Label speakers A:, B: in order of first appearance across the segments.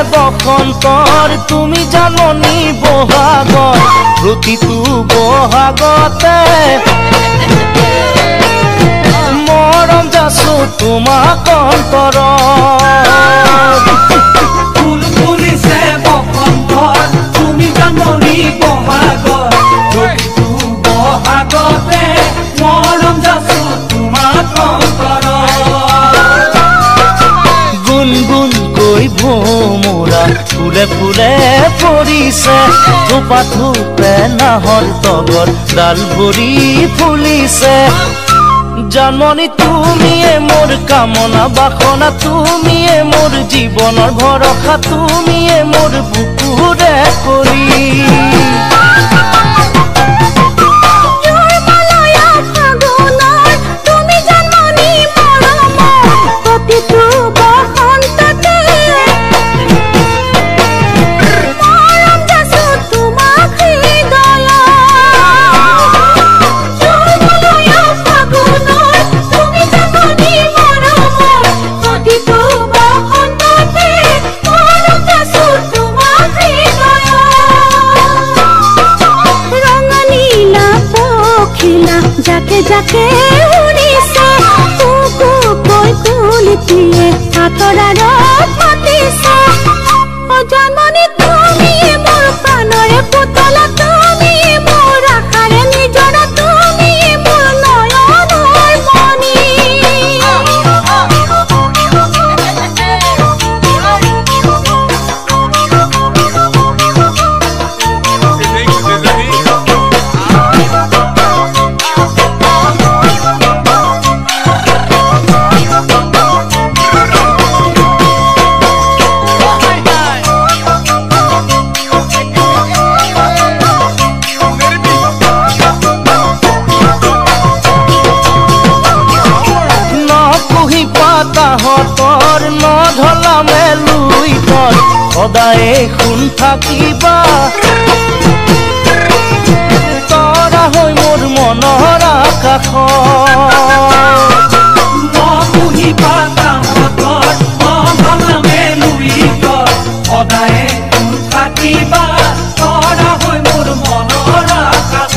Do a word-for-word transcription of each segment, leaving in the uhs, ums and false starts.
A: বসন্তৰ তুমি জাননী বহাগৰ প্ৰতিটো বহাগতে মৰম যাচো তোমাক অন্তৰত
B: ফুল ফুলিছে বসন্তৰ তুমি জাননী বহাগৰ প্ৰতিটো বহাগতে মৰম যাচো তোমাক অন্তৰত
A: গুণগুণকৈ ভোমোৰা ফুলে ফুলে পৰিছে থোপা থোপে নাহৰ তগৰ ডাল ভৰি ফুলিছে জাননী তুমিয়ে মোৰ কামনা বাসনা তুমিয়ে মোৰ জীৱনৰ ভৰসা তুমিয়ে মোৰ বুকুৰে কৰি
C: जाके जाके उड़ीसे कुकु कोई कुलितिए आतरार मातिसे ओ जाननी तुमी मोर प्राणरे पुतला तुमी मोर आखारे निजरा तुमी मोर नयनर मणि তাহতৰ নধলা মেলুই তৰ সদায়ে শুন থাকিবা তৰা হৈ মোৰ মনৰ আকাশ
B: নপুহি পাতাহতৰ নধলা মেলুই তৰ সদায়ে শুন থাকিবা তৰা হৈ মোৰ মনৰ আকাশ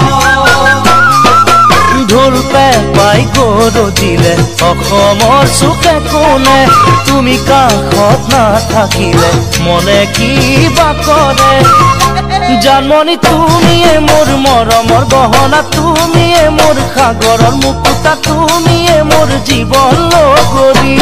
A: ঢোল পেপাই গৰজিলে অসমৰ চুকে কোণে তুমি কাষত নাথাকিলে মনে কিবা কৰে জাননী তুমিয়ে মোৰ মৰমৰ গহনা তুমিয়ে মোৰ সাগৰৰ মুকুতা তুমিয়ে মোৰ জীৱন লগৰী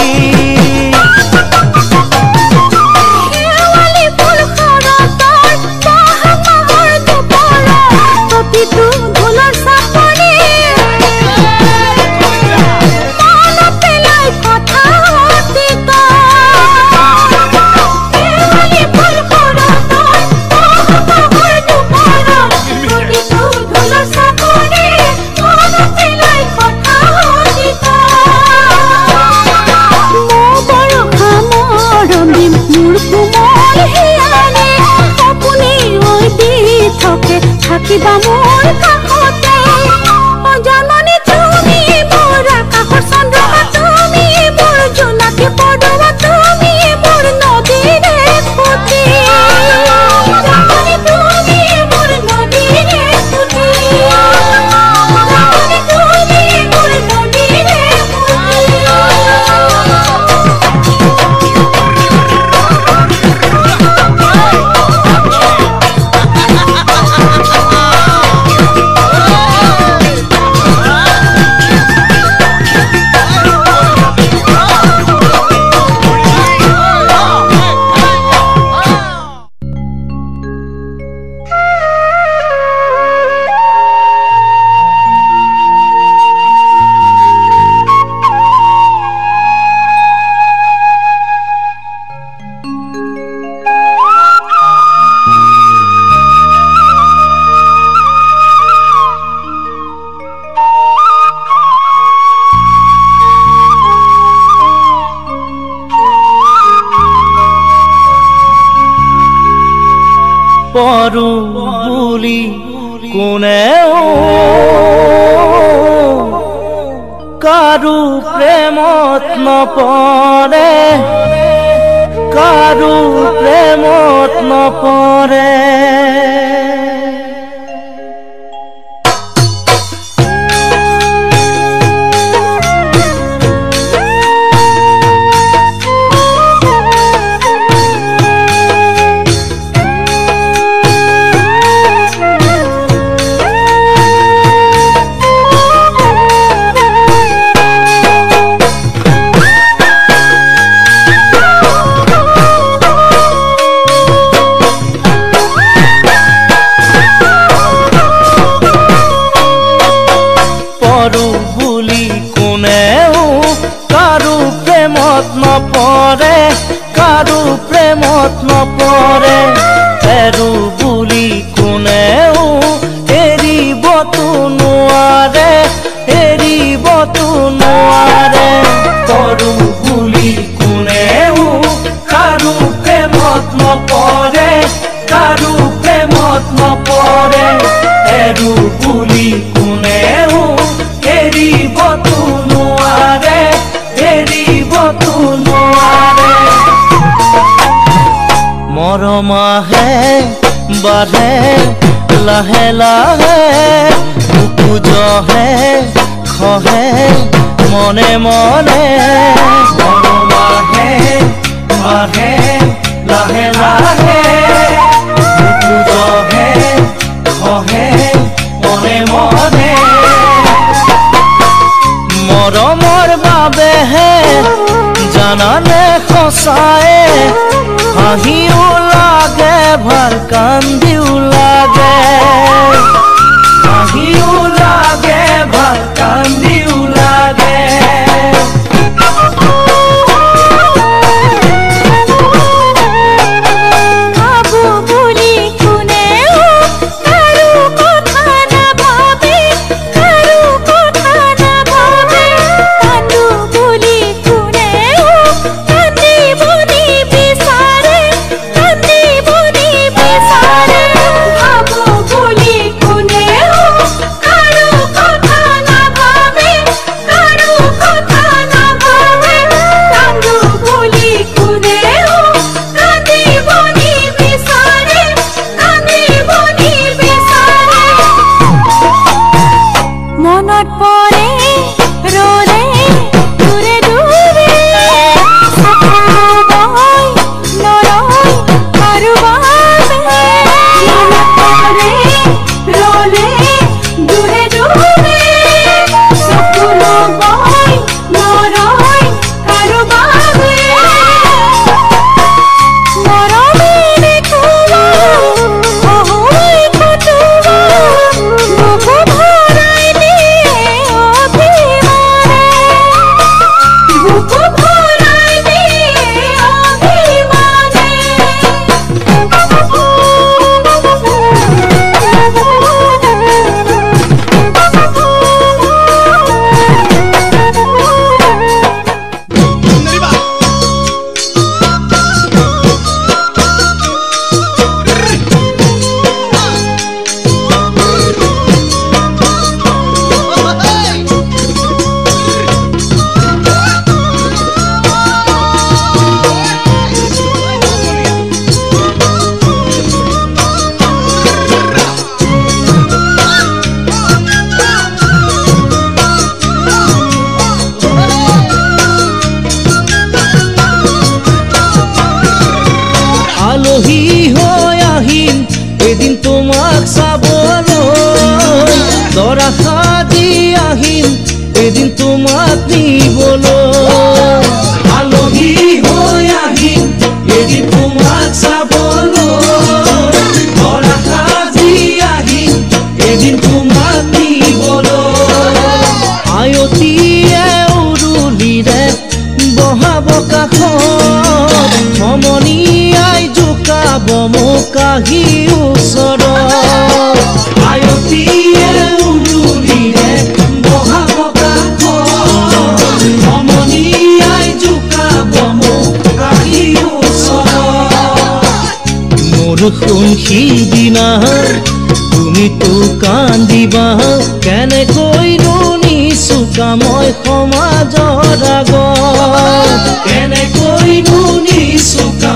A: থাকিবা মোৰ কাষতে ও জাননী তুমি মোৰ আকাশৰ চন্দ্ৰমা তুমি মোৰ জোনাকী পৰুৱা তুমি মোৰ নদীৰে ফুটি জাননী তুমি মোৰ নদীৰে ফুটি জাননী তুমি মোৰ নদীৰে পৰো বুলি কোনেও কাৰো প্ৰেমত নপৰে
C: কাৰো প্ৰেমত নপৰে নপৰে কাৰো প্ৰেমত নপৰে এৰু বুলি কোনেও এৰিবতো নোৱাৰে এৰিবতো নোৱাৰে
B: কৰো বুলি কোনেও কাৰো প্ৰেমত নপৰে কাৰো প্ৰেমত নপৰে এৰু বুলি কোনেও এৰিবতো নোৱাৰে এৰিবতো নোৱাৰে
C: মৰমাহে বাঢ়ে লাহে লাহে বুকু জহে খহে মনে মনে
B: মৰমাহে বাঢ়ে লাহে লাহে বুকু জহে খহে মনে মনে
C: মৰমৰ বাবেহে জানানে সঁচায়ে হাঁহিও লাগে ভাল কান্দিও লাগে
B: হাঁহিও লাগে ভাল কান্দিও লাগে
A: ভাবো বুলি কোনেও কাৰো কথা নাভাবে কাৰো কথা নাভাবে কান্দো বুলি কোনেও কান্দিব নিবিচাৰে কান্দিব নিবিচাৰে ভাবো বুলি কোনেও কাৰো কথা নাভাবে কাৰো কথা নাভাবে কান্দো বুলি কোনেও কান্দিব নিবিচাৰে কান্দিব নিবিচাৰে মনত পৰে ৰলে দূৰে দূৰে সপোনবোৰ নৰয় কাৰো বাবে মনত পৰে ৰলে দূৰে দূৰে সপোনবোৰ নৰয় কাৰো বাবে মৰমেৰে কোৱা অহৈ কটোৱা বুকু ভৰাই দিয়ে অভিমানে বুকু ভৰাই দিয়ে
C: আলহী হৈ আহিম এদিন তোমাক চাবলৈ দৰা সাজি আহিম এদিন তোমাক নিবলৈ
B: আলহী হৈ আহিম এদিন তোমাক চাবলৈ দৰা সাজি আহিম এদিন তোমাক নিবলৈ
C: আয়তীয়ে উৰুলিৰে বহাব কাষত সমনীয়াই জোকাব মোক আহি ওচৰত
B: আয়তীয়ে উৰুলিৰে বহাব কাষত সমনীয়াই জোকাব মোক আহি ওচৰত
C: মোৰ সোণ সিদিনা তুমিতো কান্দিবা কেনেকৈনো নিচুকা মই সমাজৰ আগত
B: কেনেকৈনো নিচুকা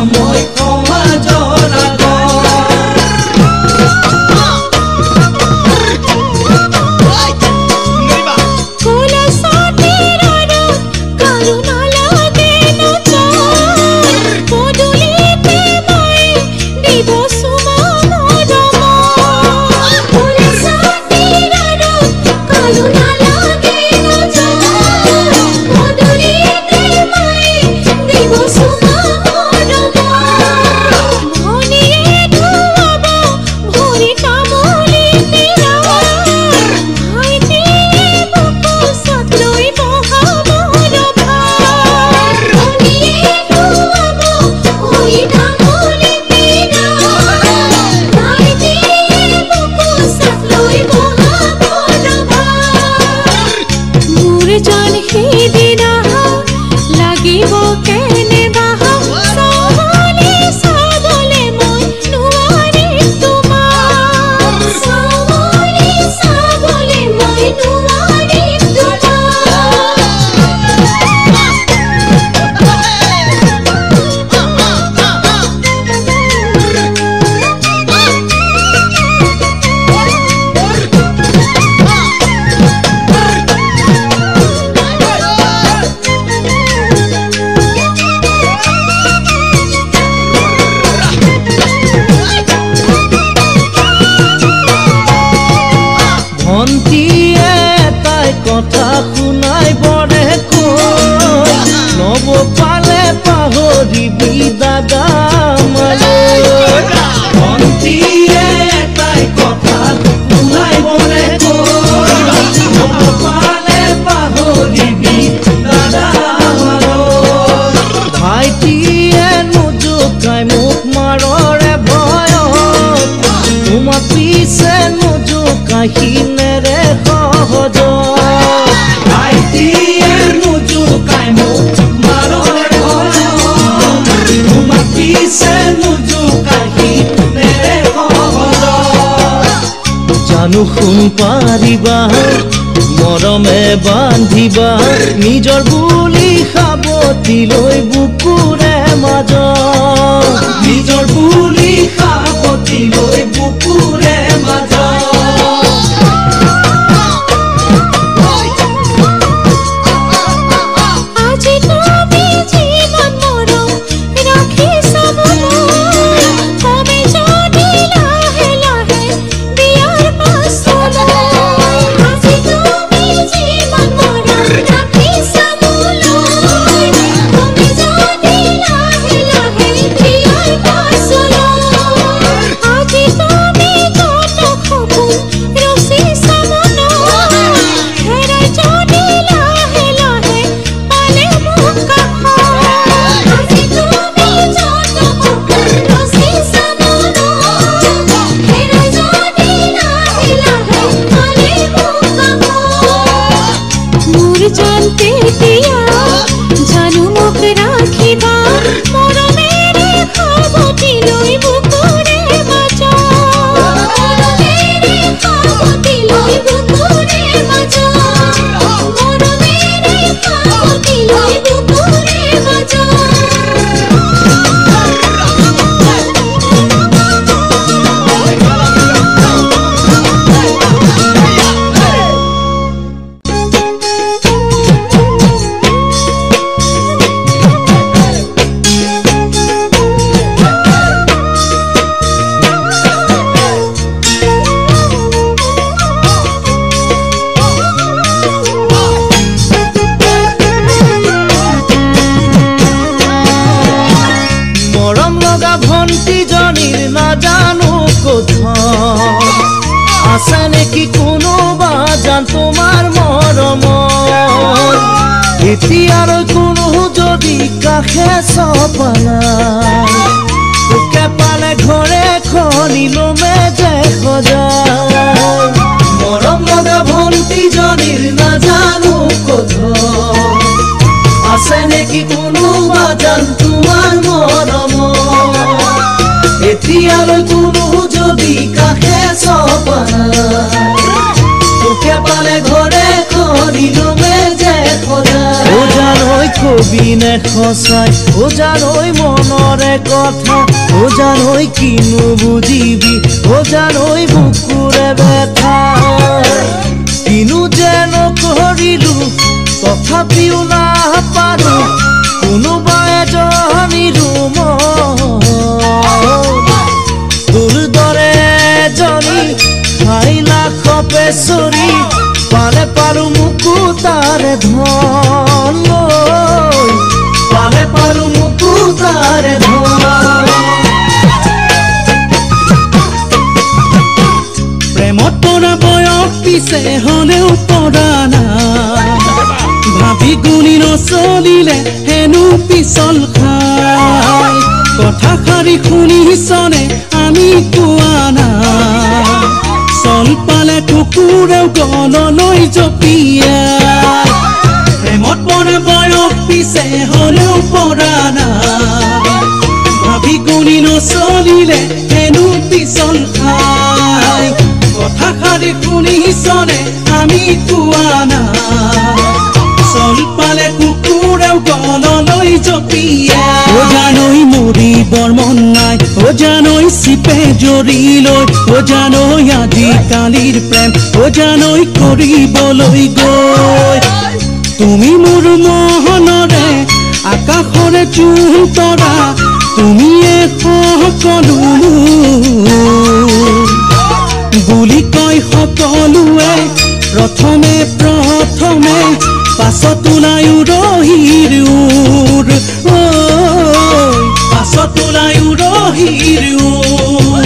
C: মানুহ সোণ পাৰিবা মৰমে বান্ধিবা নিজৰ বুলি সাৱটি লৈ বুকুৰে মাজত
B: নিজৰ বুলি সাৱটি লৈ বুকুৰে মাজত
C: এতিয়াৰ কোনো যদি কাষে চপালা তোকে পালে ঘৰে খনিলমে যে সজায়
B: মৰম লগা ভণ্টিজনীৰ নাজানো কথা আছে নেকি কোনোবা জান তোমাৰ মৰমত এতিয়ালৈ কোনো যদি কাষে চপালা তোকে পালে ঘৰে খনিলমে যে সজায়
C: ও জানৈ কবি নে সঁচাই ও জানৈ মনৰে কথা ও জানৈ কিনো বুজিবি ও জানৈ বুকুৰে ব্যথা কিনো যে নকৰিলো তথাপিও নাপাৰো কোনোবা এজনীৰো তোৰ দৰে এজনী খাই লাখ পেচৰি পালে পাৰো মোকো তাৰে ধন
B: পালে পাৰো মোকো তাৰে ধন
D: প্ৰেমত পৰা বয়স পিছে হলেও পৰা নাই ভাবি গুণি নচলিলে হেনো পিছল খাই কথা শাৰী শুনিছনে আমি কোৱা নাই চল পালে কুকুৰেও গললৈ জপিয়াই প্ৰেমত পৰা বয়স পিছে হলেও পৰা নাই ভাবি গুণি নচলিলে হেনো পিছল খাই কথা শাৰী শুনিছনে আমি কোৱা নাই চল পালে কুকুৰেও গললৈ জপিয়াই ও জানৈ মৰিবৰ মন নাই ও জানৈ চিপে জৰি লৈ ও জানৈ আজিকালিৰ প্ৰেম ও জানৈ কৰিবলৈ গৈ তুমি মোৰ মহনৰে আকাশৰে জোন তৰা তুমিয়ে সকলো বুলি কয় সকলোৱে প্ৰথমে প্ৰথমে পাছত ওলাই উৰহিৰ উৰ পাছত ওলাই উৰহিৰ উৰ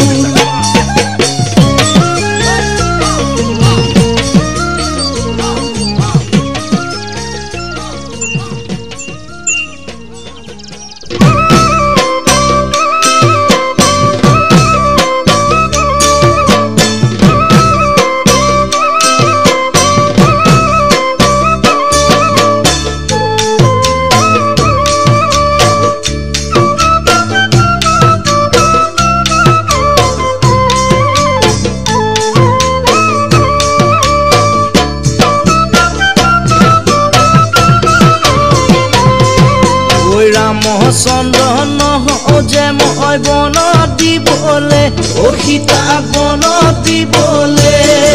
C: ৰামচন্দ্ৰ নহওঁ যে মই বন দিবলে ও সীতা বন দিবলে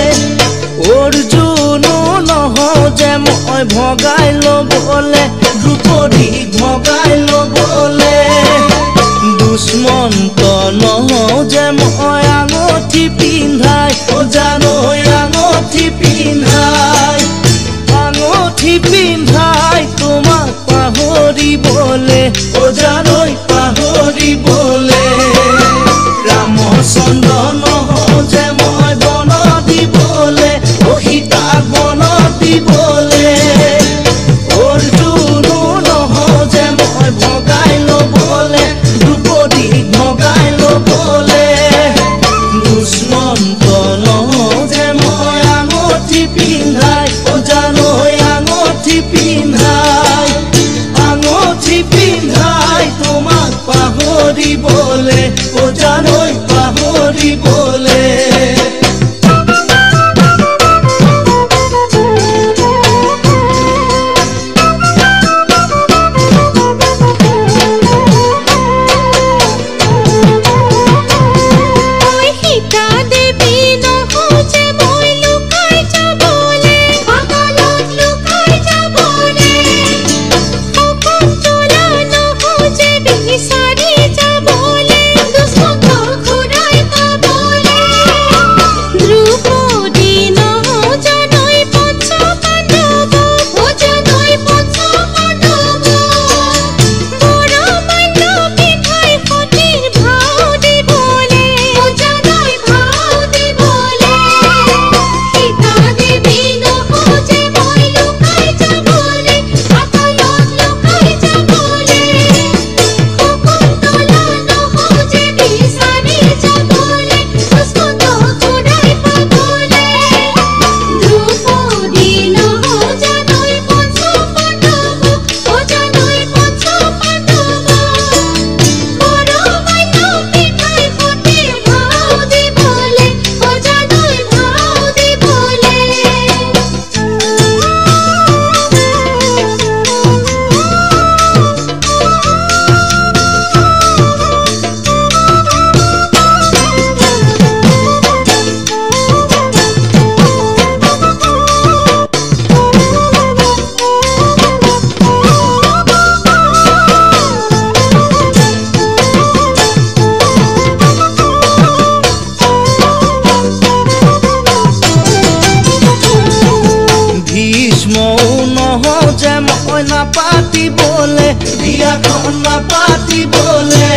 C: অৰ্জুনো নহওঁ যে মই ভগাই ল'বলে দ্ৰুপদী ভগাই ল'বলে দুষ্মন্ত নহওঁ যে মই আঙঠি পিন্ধাই ও জানৈ আঙঠি পিন্ধাই আঙঠি পিন্ধাই তোমাক পাহৰিবলে ও জানৈ পাহৰিবলে ৰামচন্দ্ৰ নহওঁ যে মই বন দিবলে ও সীতা বন দিবলে অৰ্জুনো নহওঁ যে মই ভগাই ল'বলে দ্ৰুপদী ভগাই ল'বলে দুষ্মন্ত নহওঁ যে মই আঙঠি পিন্ধাই ও জানৈ আঙঠি পিন্ধাই আঙঠি পিন্ধাই তোমাক পাহৰিবলে ও জানৈ পাহৰিবলে নাপাতিবলে বিয়াখন নাপাতিবলে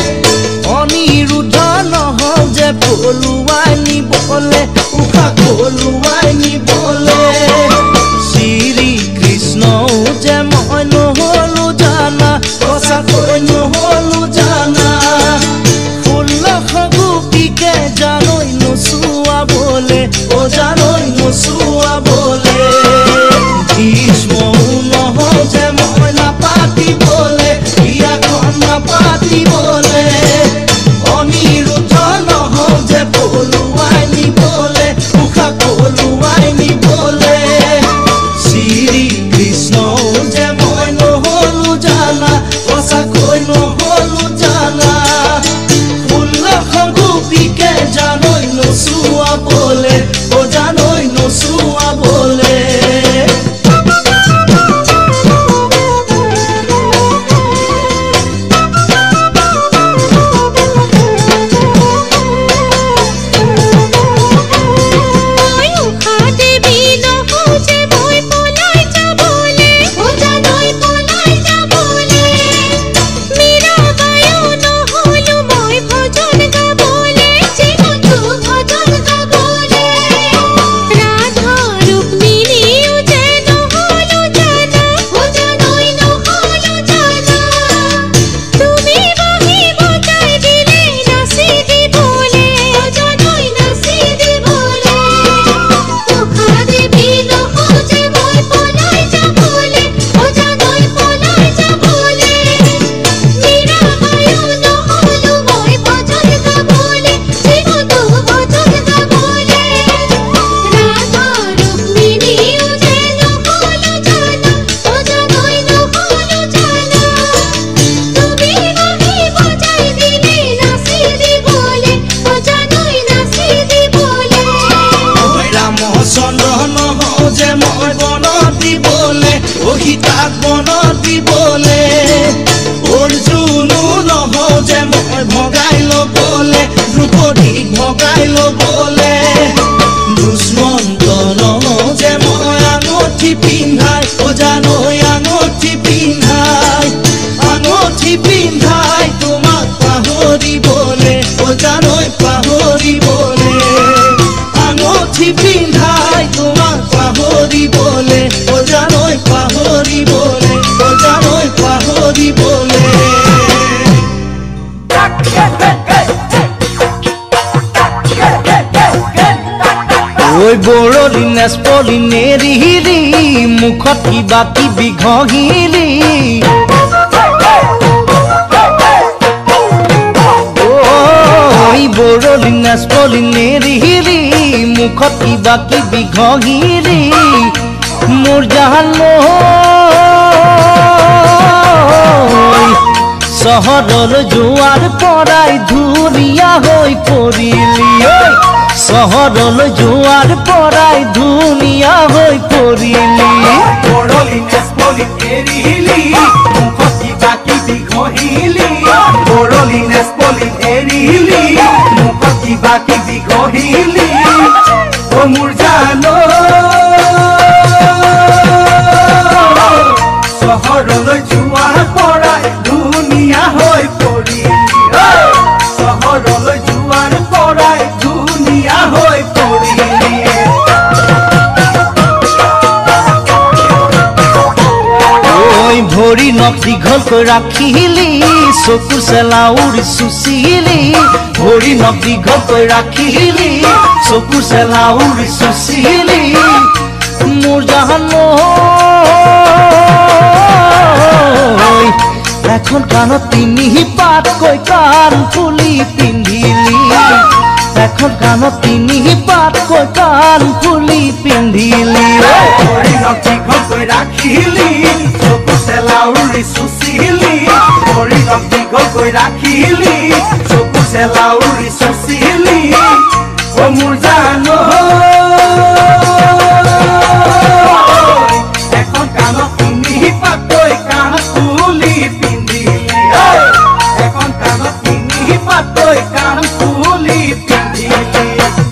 C: অনিৰুদ্ধ নহওঁ যে পলুৱাই নিবলে উশা পলুৱাই নিবলে শ্ৰী কৃষ্ণও যে মই নহ'লো জানা সঁচাকৈ নহ'লো জানা ষোল্লশ গোপীকে জানৈ নচুৱাবলে ও জানৈ নচুৱাবলে ভীষ্মও নহওঁ যে মই নাপাতিবলে বিয়াখন নাপাতিবলে অনিৰুদ্ধ নহওঁ যে পলুৱাই নিবলে উশা পলুৱাই নিবলে শ্ৰী কৃষ্ণও যে মই নহ'লো জানা সঁচাকৈ নহ'লো জানা ষোল্লশ গোপীকে জানৈ নচুৱাবলে ও জানৈ নচুৱাবলে ল'বলে ধ্ৰুপদীক ভগাই ল'বলে দুষ্মন্ত যে মই আঙঠি পিন্ধাই অজানৈ আঙঠি পিন্ধাই আঙঠি পিন্ধাই তোমাক পাহৰিবলে অজানৈ পাহৰিবলে আঙঠি পিন্ধাই তোমাক পাহৰিবলে অজানৈ পাহৰিবলে অজানৈ পাহৰিবলে ঐ বৰলি নেচপলি নেৰিলি মুখত কিবা কিবি ঘঁহিলি ঐ বৰলি নেচপলি নেৰিলি মুখত কিবা কিবি ঘঁহিলি মোৰ জান চহৰলৈ যোৱাৰ পৰাই ধুনীয়া হৈ পৰিলি চহৰলৈ যোৱাৰ পৰাই ধুনীয়া হৈ পৰিলি
B: বৰলি নেচপলি এৰিলি মুখত কিবা কিবি ঘঁহিলি বৰলি নেচপলি এৰিলি মুখত কিবা কিবি ঘঁহিলি অ মোৰ জান চহৰলৈ যোৱাৰ পৰাই ধুনীয়া হৈ পৰিলি চহৰলৈ যোৱাৰ পৰাই ধুনীয়া হৈ পৰিলি
C: ঐ ভৰি নখ দীঘলকৈ ৰাখিলি চকু চেলাউৰি চুচিলি ভৰি নখ দীঘলকৈ ৰাখিলি চকু চেলাউৰি চুচিলি মোৰ জান এখন কাণত তিনি পাতকৈ কাণ ফুলি পিন্ধিলি এখন কাণত তিনি পাতকৈ কাণ ফুলি পিন্ধিলি
B: ভৰি নখ দীঘলকৈ ৰাখিলি চকু চেলাউৰি চুচিলি ভৰি নখ দীঘলকৈ ৰাখিলি চকু চেলাউৰি চুচিলি অ মোৰ জান এখন কাণত তিনি পাতকৈ কাণ ফুলি পিন্ধিলি এখন কাণত তিনি পাতকৈ কাণ ফুলি পিন্ধিলি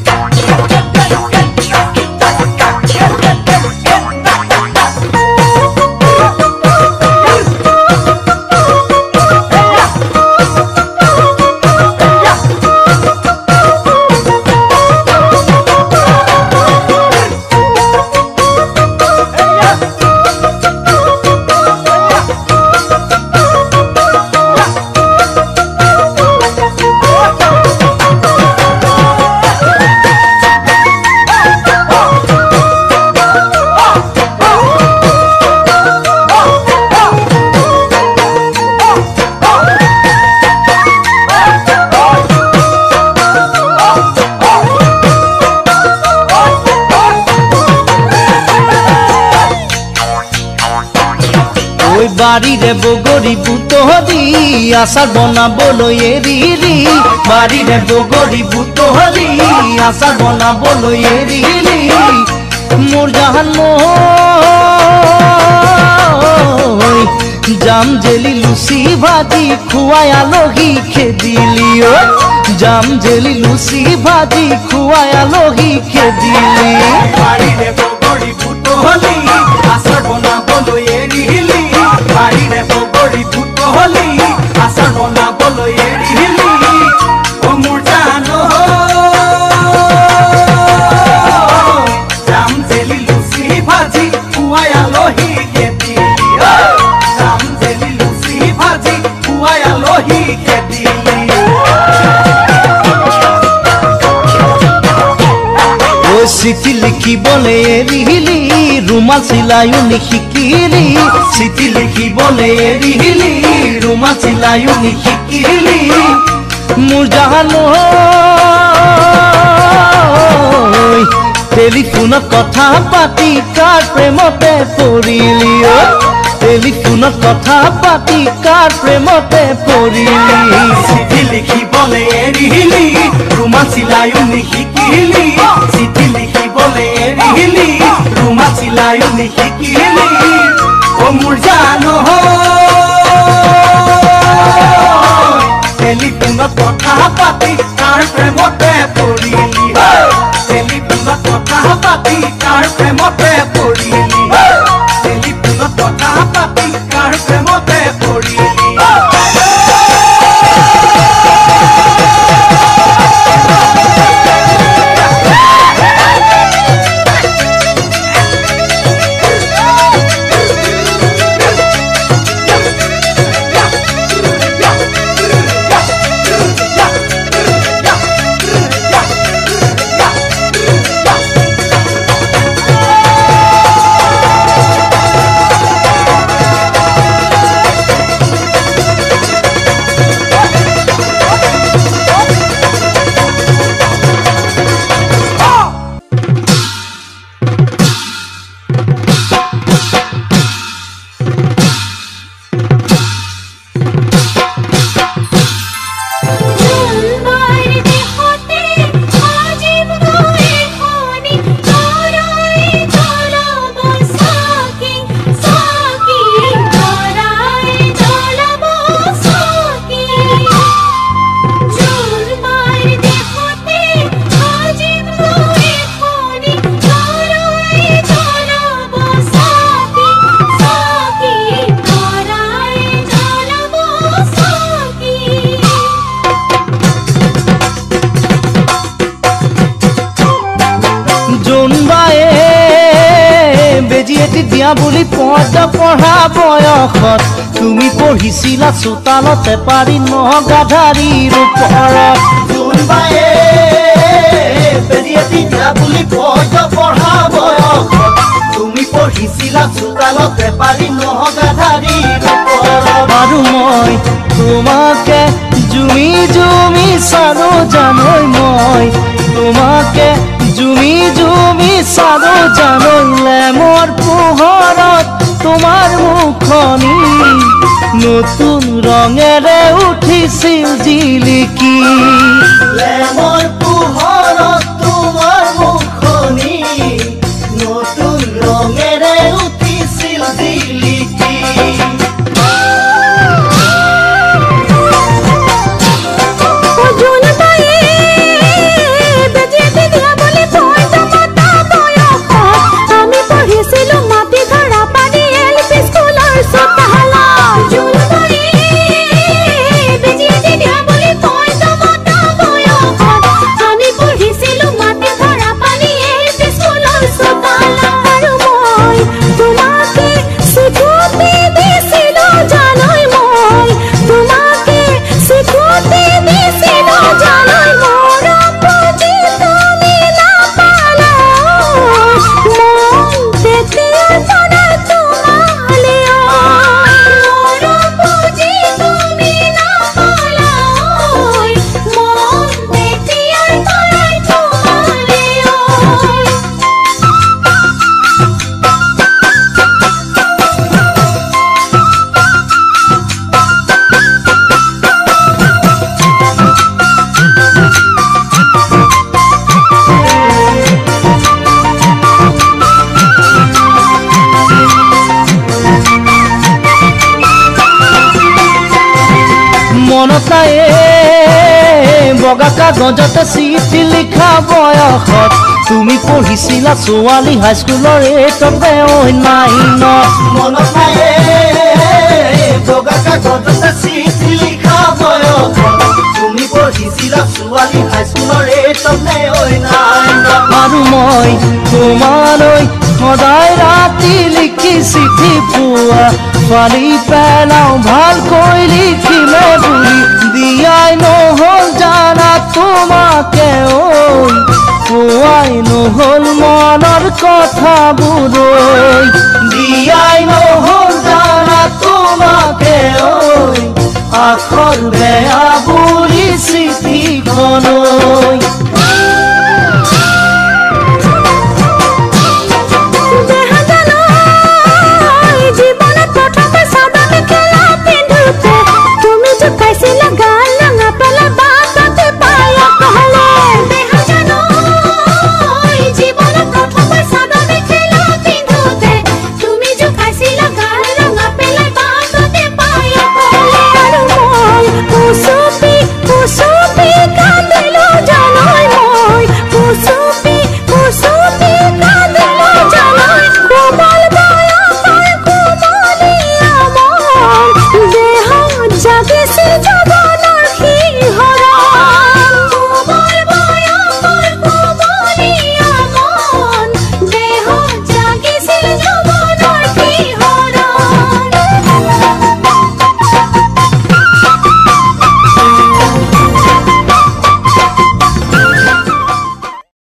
C: বাড়িরে বগরি বুতহরি আচার বনাবলৈ এৰিলি বাড়িরে বগরি বুতহরি আচার বনাবলৈ এৰিলি মোৰ জান জাম জেলি লুচি ভাজি খুৱাই আলহী খেদিলি জাম জেলি লুচি ভাজি খুৱাই আলহী খেদিলি
B: বাড়িৰে বগৰি বুতহলি আচাৰ বনাবলৈ এৰিলি বাড়িৰে বগৰি বুতহলি আচাৰ বনাবলৈ এৰিলি অ মোৰ জান জাম জেলি লুচি ভাজি খুৱাই আলহী খেদিলি জাম জেলি লুচি ভাজি খুৱাই আলহী খেদিলি
C: চিঠি লিখিবলৈ এৰিলি ৰুমাল চিলাইও নিশিকিলি চিঠি লিখিবলৈ এৰিলি ৰুমাল চিলাইও নিশিকিলি মোৰ জান টেলিফোনত কথা পাতি কাৰ প্ৰেমতে পৰিলি টেলিফোনত কথা পাতি কাৰ প্ৰেমতে পৰিলি
B: চিঠি লিখিবলৈ এৰিলি ৰুমাল চিলাইও নিশিকিলি চিঠি লিখিবলৈ এৰিলি ৰুমাল চিলাইও নিশিকিলি অ মোৰ জান টেলিফোনত কথা
C: ধুনীয়া বুলি পদ্য পঢ়া বয়সত তুমি পঢ়িছিলা চোতালতে পাৰি নগাধাৰীৰ ওপৰত
B: জোনবায়ে বেজিয়ে দিয়া বুলি পদ্য পঢ়া বয়সত তুমি পঢ়িছিলা চোতালতে পাৰি নগাধাৰীৰ ওপৰত
C: আৰু মই তোমাকে জুমি জুমি চালো জানৈ মই তোমাকে জুমি জুমি চালো জানৈলে মোৰ পোহৰত তোমাৰ মুখনি নতুন ৰঙেৰে উঠিছিল জিলিকি
B: লেমৰ পোহৰত তোমাৰ মুখনি নতুন ৰঙেৰে উঠিছিল জিলিকি
C: বগা কাগজতে চিঠি লিখা বয়সত তুমি পঢ়িছিলা ছোৱালী হাইস্কুলৰ এইটতে নাইনত
B: মনত নায়ে বগা কাগজতে চিঠি লিখা বয়সত তুমি পঢ়িছিলা ছোৱালী হাইস্কুলৰ এইটতে নাইনত
C: আৰু মই তোমালৈ সদায় ৰাতি লিখি চিঠি পোৱা পাৰি পেলাও ভালকৈ লিখিলে বুলি দিয়াই নহ'ল জানা তোমাকে ঐ কোৱাই নহ'ল মনৰ কথাবোৰ
B: দিয়াই নহ'ল জানা তোমাকে ঐ
C: আখৰ বেয়া বুলি চিঠিখন